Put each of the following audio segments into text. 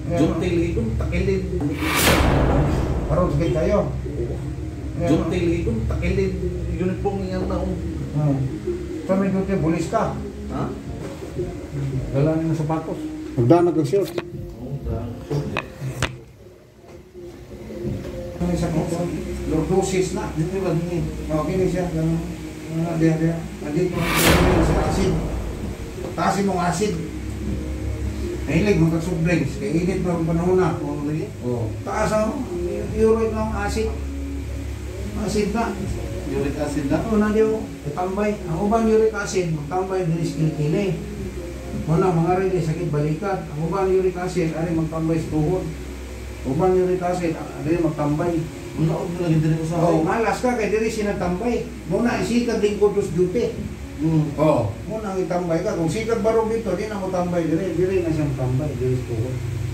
Jotel itu takilin. Parang sakit kayo. Jotel itu takilin uniform yang naong. Sabi ko tayo, bulis ka. Ha? Dala ng sapatos. Magdaan nag-short. May sakit ko. Lordosis na. Hindi ba hindi? Okay na siya. Ganun. Diya. Nandito sa acid. Taasin mong acid. Nahilig mong soft drinks. Kaya init na ang panahon na. Taas ang uric ng acid. Acid na. Uric acid na? Oo, nandiyo. Itambay. Ang ubang uric acid, magtambay din is kilikili. Muna, mga rin sakit balikat. Ang ubang uric acid, ari magtambay sa tuhod. Ubang uric acid, ari magtambay. Muna ako lagi din ko sa Oo, malas ka kay diri sinatambay. Muna isikat din ko dos duty. Oo. Muna ang itambay ka. Kung sikat baro dito, di na mo tambay diri. Diri na siyang tambay. Diri sa tuhod.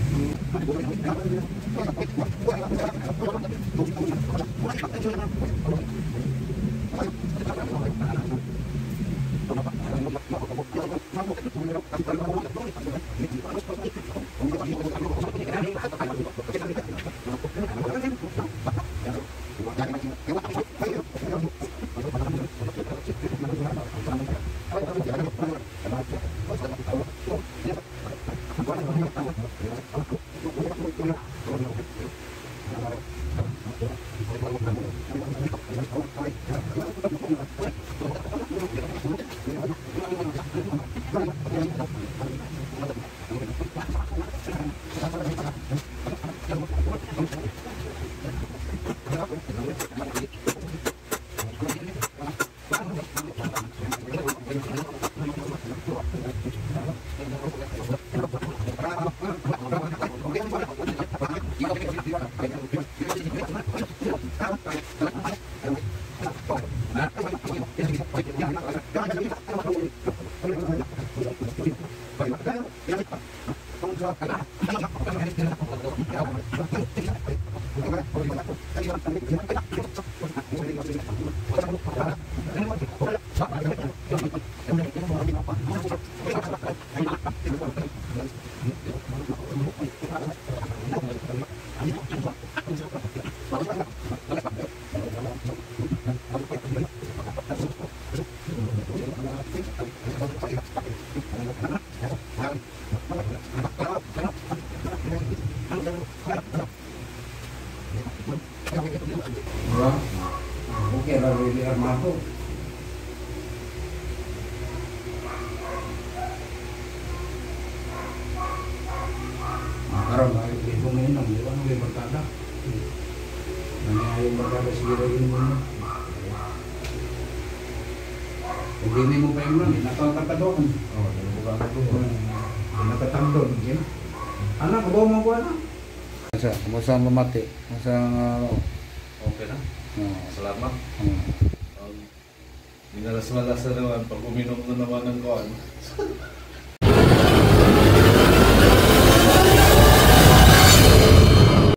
Okay, baru di armato. Karon ay ibu minum, di ba nang berkada. Nang berkada siguro yun mo. Hindi mo pa yung nakakatadon. Oh, bukan Nakatandon, yun. Anak, bawa mo ko anak. Masa memati, masa okay na. Salamat. Minalas-malas na naman pag uminom na naman ng kuwan.